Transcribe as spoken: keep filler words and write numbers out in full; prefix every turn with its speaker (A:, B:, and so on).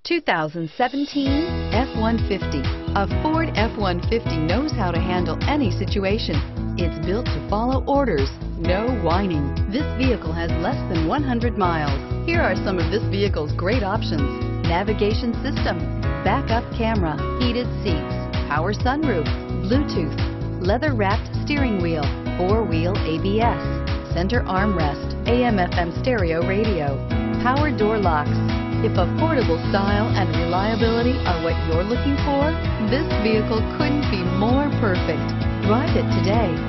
A: two thousand seventeen F one fifty. A Ford F one fifty knows how to handle any situation. It's built to follow orders, no whining. This vehicle has less than one hundred miles. Here are some of this vehicle's great options: navigation system, backup camera, heated seats, power sunroof, Bluetooth, leather-wrapped steering wheel, four-wheel A B S, center armrest, A M F M stereo radio, power door locks. If affordable style and reliability are what you're looking for, this vehicle couldn't be more perfect. Drive it today.